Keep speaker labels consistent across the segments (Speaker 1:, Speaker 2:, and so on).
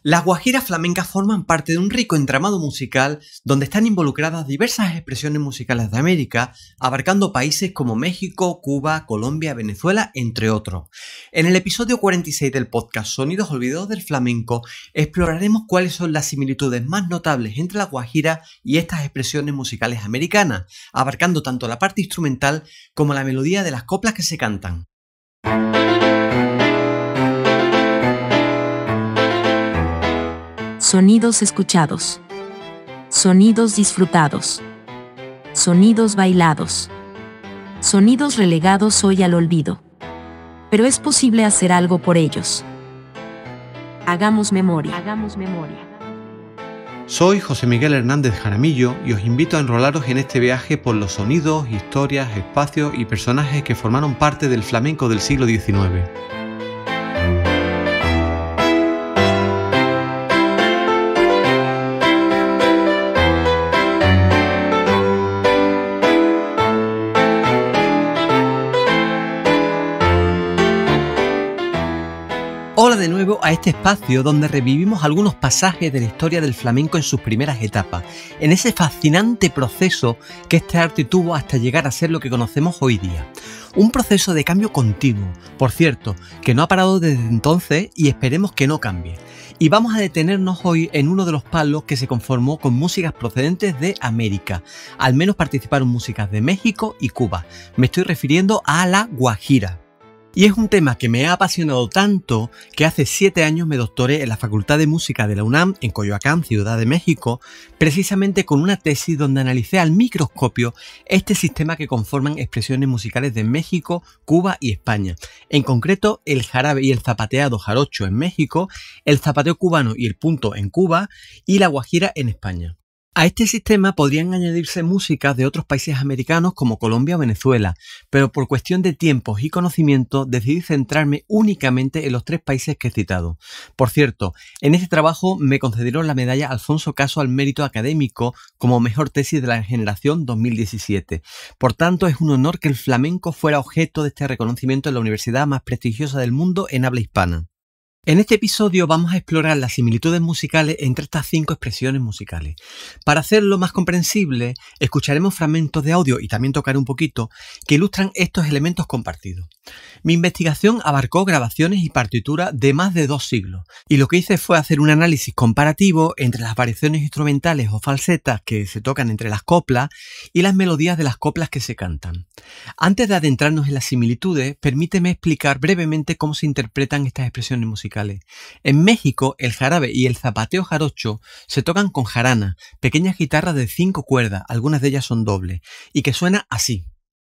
Speaker 1: Las guajiras flamencas forman parte de un rico entramado musical donde están involucradas diversas expresiones musicales de América, abarcando países como México, Cuba, Colombia, Venezuela, entre otros. En el episodio 46 del podcast Sonidos olvidados del flamenco, exploraremos cuáles son las similitudes más notables entre la guajira y estas expresiones musicales americanas, abarcando tanto la parte instrumental como la melodía de las coplas que se cantan.
Speaker 2: Sonidos escuchados. Sonidos disfrutados. Sonidos bailados. Sonidos relegados hoy al olvido. Pero es posible hacer algo por ellos. Hagamos memoria.
Speaker 1: Soy José Miguel Hernández Jaramillo y os invito a enrolaros en este viaje por los sonidos, historias, espacios y personajes que formaron parte del flamenco del siglo XIX. Hola de nuevo a este espacio donde revivimos algunos pasajes de la historia del flamenco en sus primeras etapas, en ese fascinante proceso que este arte tuvo hasta llegar a ser lo que conocemos hoy día. Un proceso de cambio continuo, por cierto, que no ha parado desde entonces y esperemos que no cambie. Y vamos a detenernos hoy en uno de los palos que se conformó con músicas procedentes de América. Al menos participaron músicas de México y Cuba. Me estoy refiriendo a la guajira. Y es un tema que me ha apasionado tanto que hace 7 años me doctoré en la Facultad de Música de la UNAM en Coyoacán, Ciudad de México, precisamente con una tesis donde analicé al microscopio este sistema que conforman expresiones musicales de México, Cuba y España. En concreto, el jarabe y el zapateado jarocho en México, el zapateo cubano y el punto en Cuba y la guajira en España. A este sistema podrían añadirse músicas de otros países americanos como Colombia o Venezuela, pero por cuestión de tiempos y conocimiento decidí centrarme únicamente en los 3 países que he citado. Por cierto, en este trabajo me concedieron la medalla Alfonso Caso al mérito académico como mejor tesis de la generación 2017. Por tanto, es un honor que el flamenco fuera objeto de este reconocimiento en la universidad más prestigiosa del mundo en habla hispana. En este episodio vamos a explorar las similitudes musicales entre estas 5 expresiones musicales. Para hacerlo más comprensible, escucharemos fragmentos de audio y también tocaré un poquito que ilustran estos elementos compartidos. Mi investigación abarcó grabaciones y partituras de más de 2 siglos y lo que hice fue hacer un análisis comparativo entre las variaciones instrumentales o falsetas que se tocan entre las coplas y las melodías de las coplas que se cantan. Antes de adentrarnos en las similitudes, permíteme explicar brevemente cómo se interpretan estas expresiones musicales. En México, el jarabe y el zapateo jarocho se tocan con jarana, pequeñas guitarras de 5 cuerdas, algunas de ellas son dobles, y que suena así.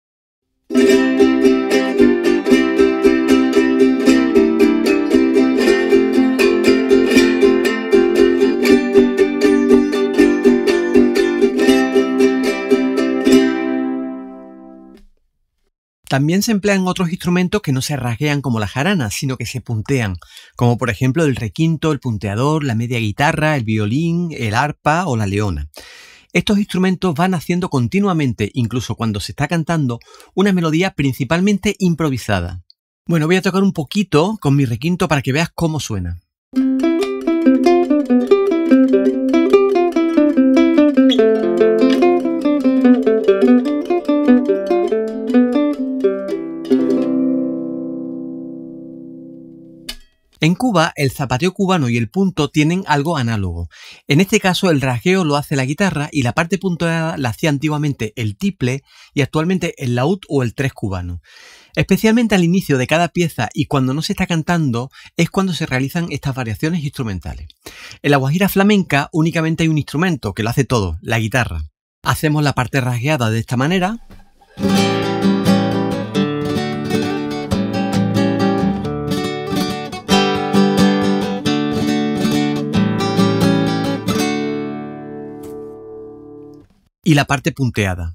Speaker 1: También se emplean otros instrumentos que no se rasguean como la jarana, sino que se puntean, como por ejemplo el requinto, el punteador, la media guitarra, el violín, el arpa o la leona. Estos instrumentos van haciendo continuamente, incluso cuando se está cantando, una melodía principalmente improvisada. Bueno, voy a tocar un poquito con mi requinto para que veas cómo suena. En Cuba, el zapateo cubano y el punto tienen algo análogo. En este caso, el rasgueo lo hace la guitarra y la parte punteada la hacía antiguamente el tiple y actualmente el laúd o el tres cubano. Especialmente al inicio de cada pieza y cuando no se está cantando es cuando se realizan estas variaciones instrumentales. En la guajira flamenca únicamente hay un instrumento que lo hace todo, la guitarra. Hacemos la parte rasgueada de esta manera. Y la parte punteada.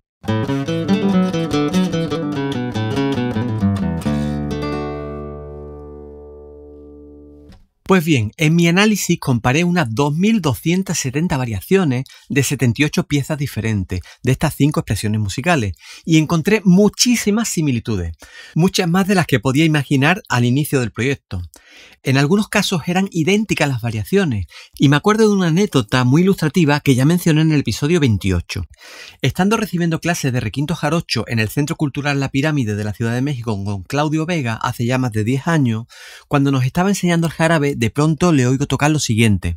Speaker 1: Pues bien, en mi análisis comparé unas 2.270 variaciones de 78 piezas diferentes de estas 5 expresiones musicales y encontré muchísimas similitudes, muchas más de las que podía imaginar al inicio del proyecto. En algunos casos eran idénticas las variaciones y me acuerdo de una anécdota muy ilustrativa que ya mencioné en el episodio 28. Estando recibiendo clases de requinto jarocho en el Centro Cultural La Pirámide de la Ciudad de México con Claudio Vega hace ya más de 10 años, cuando nos estaba enseñando el jarabe, de pronto le oigo tocar lo siguiente.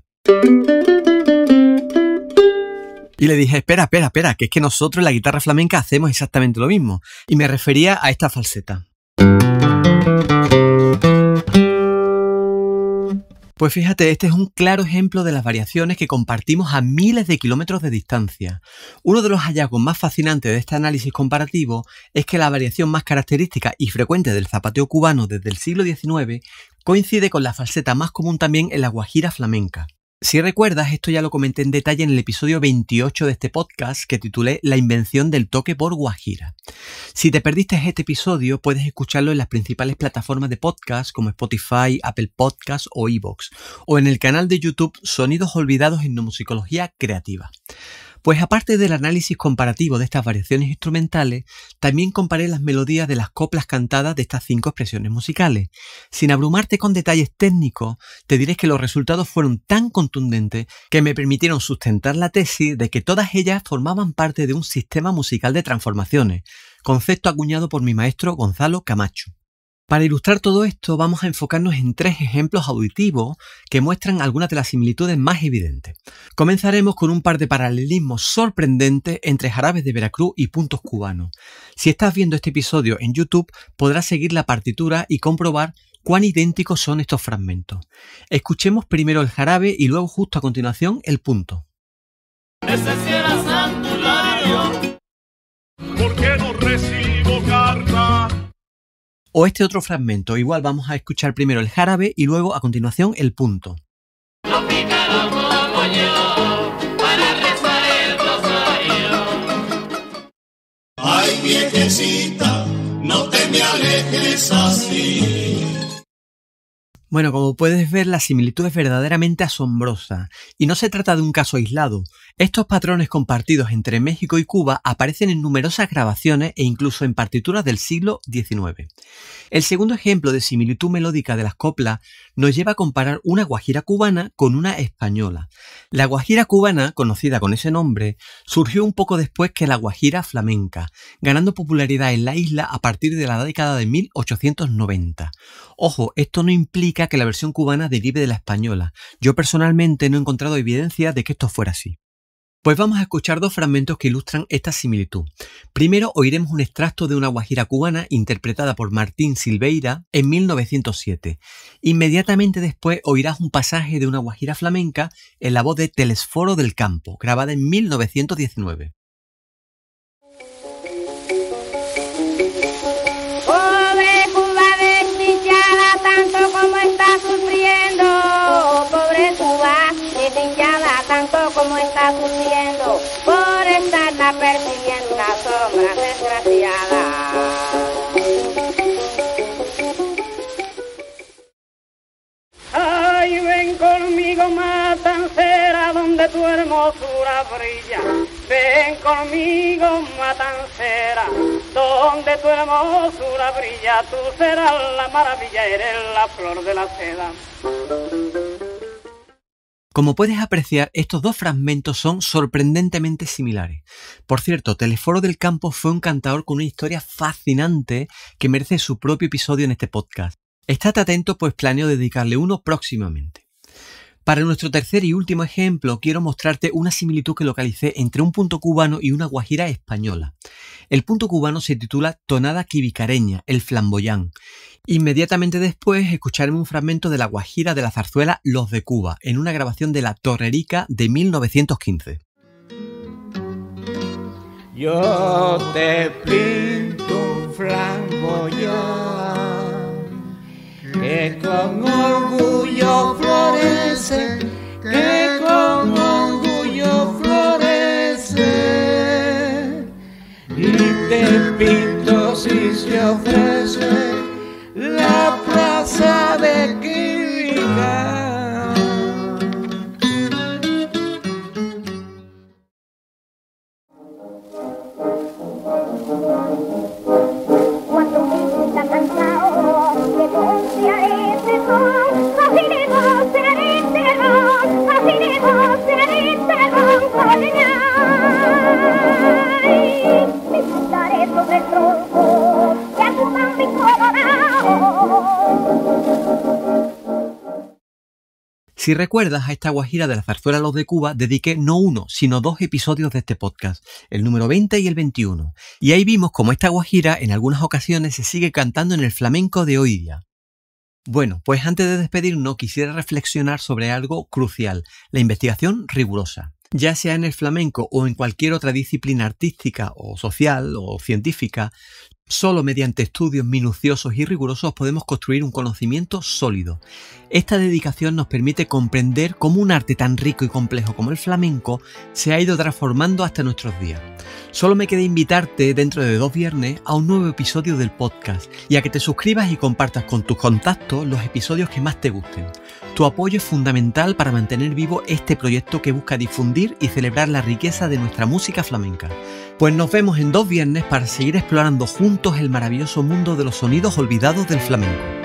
Speaker 1: Y le dije, espera, que es que nosotros en la guitarra flamenca hacemos exactamente lo mismo. Y me refería a esta falseta. Pues fíjate, este es un claro ejemplo de las variaciones que compartimos a miles de kilómetros de distancia. Uno de los hallazgos más fascinantes de este análisis comparativo es que la variación más característica y frecuente del zapateo cubano desde el siglo XIX coincide con la falseta más común también en la guajira flamenca. Si recuerdas, esto ya lo comenté en detalle en el episodio 28 de este podcast que titulé La invención del toque por guajira. Si te perdiste este episodio, puedes escucharlo en las principales plataformas de podcast como Spotify, Apple Podcasts o iVoox, o en el canal de YouTube Sonidos Olvidados en Musicología Creativa. Pues aparte del análisis comparativo de estas variaciones instrumentales, también comparé las melodías de las coplas cantadas de estas 5 expresiones musicales. Sin abrumarte con detalles técnicos, te diré que los resultados fueron tan contundentes que me permitieron sustentar la tesis de que todas ellas formaban parte de un sistema musical de transformaciones, concepto acuñado por mi maestro Gonzalo Camacho. Para ilustrar todo esto, vamos a enfocarnos en 3 ejemplos auditivos que muestran algunas de las similitudes más evidentes. Comenzaremos con un par de paralelismos sorprendentes entre jarabes de Veracruz y puntos cubanos. Si estás viendo este episodio en YouTube, podrás seguir la partitura y comprobar cuán idénticos son estos fragmentos. Escuchemos primero el jarabe y luego justo a continuación el punto.
Speaker 3: Ese sí era Santulario, ¿por qué no recibo carta?
Speaker 1: O este otro fragmento, igual vamos a escuchar primero el jarabe y luego a continuación el punto.
Speaker 3: No picaron como yo para rezar el rosario. Ay, viejecita, no te me alejes así.
Speaker 1: Bueno, como puedes ver, la similitud es verdaderamente asombrosa, y no se trata de un caso aislado. Estos patrones compartidos entre México y Cuba aparecen en numerosas grabaciones e incluso en partituras del siglo XIX. El segundo ejemplo de similitud melódica de las coplas nos lleva a comparar una guajira cubana con una española. La guajira cubana, conocida con ese nombre, surgió un poco después que la guajira flamenca, ganando popularidad en la isla a partir de la década de 1890. Ojo, esto no implica que la versión cubana derive de la española. Yo personalmente no he encontrado evidencia de que esto fuera así. Pues vamos a escuchar 2 fragmentos que ilustran esta similitud. Primero oiremos un extracto de una guajira cubana interpretada por Martín Silveira en 1907. Inmediatamente después oirás un pasaje de una guajira flamenca en la voz de Telesforo del Campo, grabada en 1919.
Speaker 4: Tanto como está sufriendo, pobre Cuba, desdichada tanto como está sufriendo, por estarla persiguiendo una sombra desgraciada. Ay, ven conmigo, matancera, donde tu hermosura brilla. Ven conmigo, matancera, donde tu hermosura brilla. Tú serás la maravilla, eres la flor de la seda.
Speaker 1: Como puedes apreciar, estos 2 fragmentos son sorprendentemente similares. Por cierto, Telesforo del Campo fue un cantador con una historia fascinante que merece su propio episodio en este podcast. Estate atento, pues planeo dedicarle uno próximamente. Para nuestro tercer y último ejemplo, quiero mostrarte una similitud que localicé entre un punto cubano y una guajira española. El punto cubano se titula Tonada quibicareña, el flamboyán. Inmediatamente después escucharemos un fragmento de la guajira de la zarzuela Los de Cuba, en una grabación de La Torrerica de 1915.
Speaker 5: Yo te pinto un flamboyán que con orgullo florece, que con orgullo florece, y te pinto si se ofrece la plaza de Quibicareña.
Speaker 1: Si recuerdas, a esta guajira de la zarzuela Los de Cuba dediqué no uno, sino 2 episodios de este podcast, el número 20 y el 21. Y ahí vimos cómo esta guajira en algunas ocasiones se sigue cantando en el flamenco de hoy día. Bueno, pues antes de despedirnos quisiera reflexionar sobre algo crucial, la investigación rigurosa. Ya sea en el flamenco o en cualquier otra disciplina artística o social o científica, solo mediante estudios minuciosos y rigurosos podemos construir un conocimiento sólido. Esta dedicación nos permite comprender cómo un arte tan rico y complejo como el flamenco se ha ido transformando hasta nuestros días. Solo me queda invitarte dentro de 2 viernes a un nuevo episodio del podcast y a que te suscribas y compartas con tus contactos los episodios que más te gusten. Tu apoyo es fundamental para mantener vivo este proyecto que busca difundir y celebrar la riqueza de nuestra música flamenca. Pues nos vemos en 2 viernes para seguir explorando juntos el maravilloso mundo de los sonidos olvidados del flamenco.